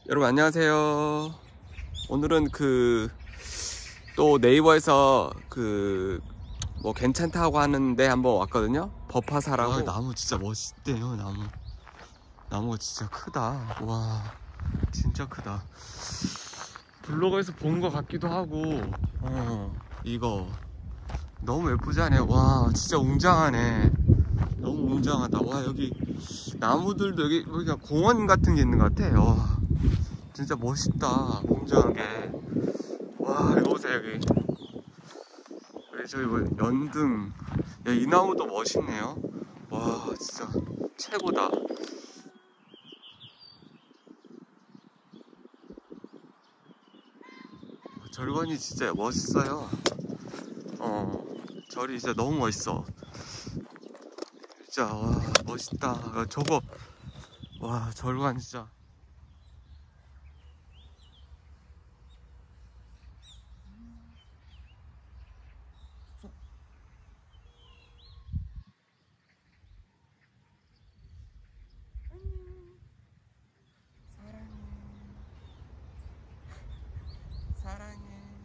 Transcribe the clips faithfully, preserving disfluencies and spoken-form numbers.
여러분 안녕하세요. 오늘은 그 또 네이버에서 그 뭐 괜찮다고 하는데 한번 왔거든요. 버파사라고. 아, 나무 진짜 멋있대요. 나무 나무가 진짜 크다. 와 진짜 크다. 블로그에서 본 것 같기도 하고. 어 이거 너무 예쁘지 않아요? 와 진짜 웅장하네. 너무 웅장하다. 와 여기 나무들도 여기 여기가 공원 같은 게 있는 것 같아. 와 진짜 멋있다. 웅장하게. 와 이거 보세요 여기. 여기 저기 뭐 연등. 야, 이 나무도 멋있네요. 와 진짜 최고다. 절관이 진짜 멋있어요. 어 절이 진짜 너무 멋있어. 진짜 와 멋있다. 저거 와 절관 진짜. 사랑해.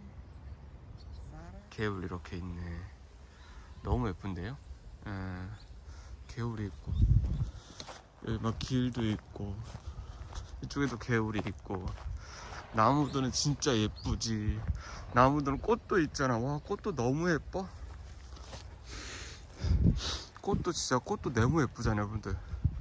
개울 이렇게 있네. 너무 예쁜데요? 에, 개울이 있고 여기 막 길도 있고 이쪽에도 개울이 있고 나무들은 진짜 예쁘지. 나무들은 꽃도 있잖아. 와 꽃도 너무 예뻐. 꽃도 진짜 꽃도 너무 예쁘잖아요 여러분들.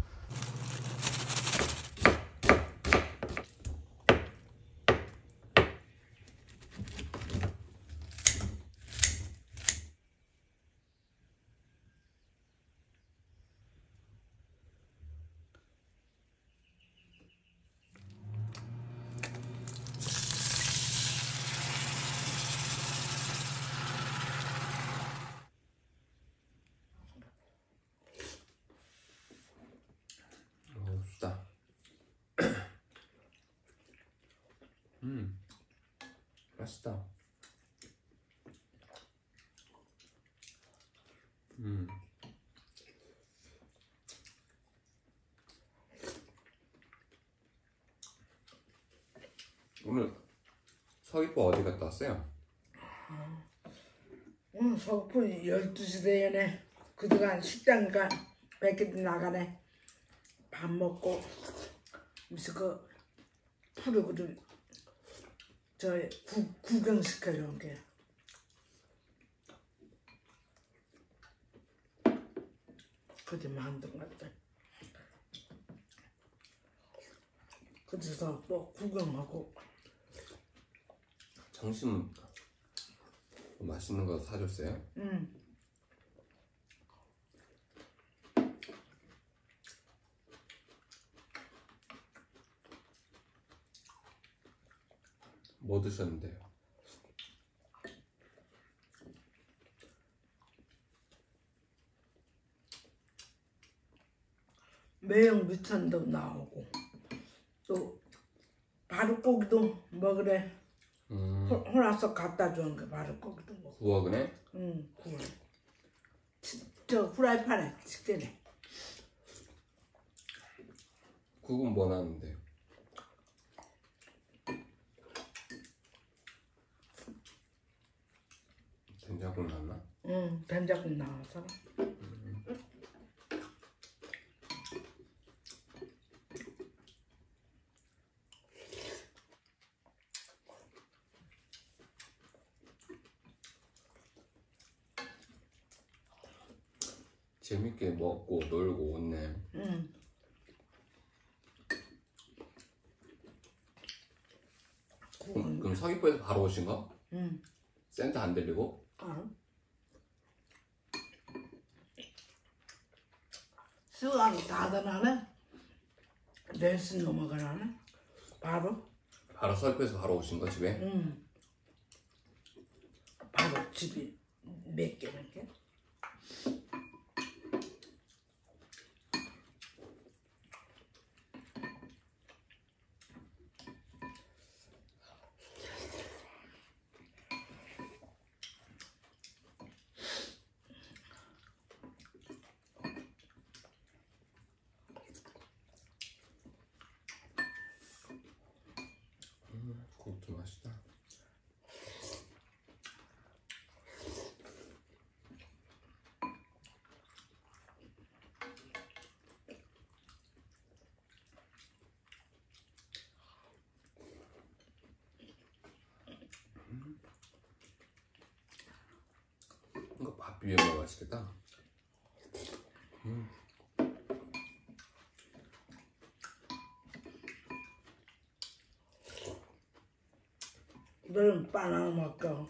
맛있다. 음 맛있다. 음 오늘 서귀포 어디 갔다 왔어요? 오늘 서귀포 열두 시 되네. 그동안 식당가 몇 개 나가네. 밥 먹고 무슨 그 푸르그를 저 구, 구경시켜준 게. 그게 만든 것 같아. 그래서 또 구경하고. 점심 맛있는 거 사줬어요? 응. 뭐 드셨는데요? 매형 미천도 나오고 또 바루고기도 먹으래. 음. 홀라서 갖다 주는 게 바루고기도 먹고. 구워그네? 응, 구워. 저 후라이팬에 직전에. 국은 뭐 나는데? 된장국 나나? 응, 된장국 나와서. 음. 재밌게 먹고 놀고 웃네. 응. 그럼, 그럼 서귀포에서 바로 오신 거? 응. 센터 안 들리고? 어. 시간이 다 되나네? 네 시 넘어가나네? 바로? 바로 서귀포에서 바로 오신 거 집에? 응. 바로 집이 몇 개는 게? 밥 비벼 먹어 맛있겠다. 음. 너는 바나나 먹까?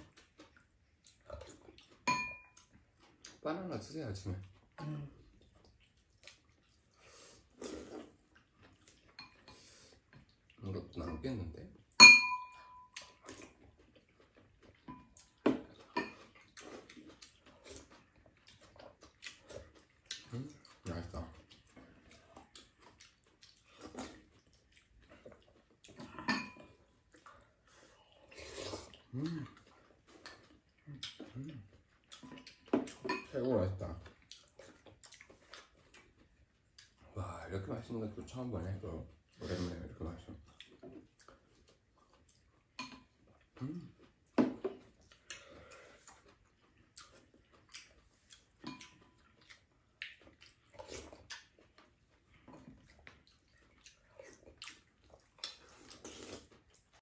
바나나 드세요 아침에. 응. 이것도 남겠는데? 음, 맛있다. 음, 음, 최고 맛있다. 와, 이렇게 맛있는 것도 처음 보네. 또 오랜만에 이렇게 맛있어.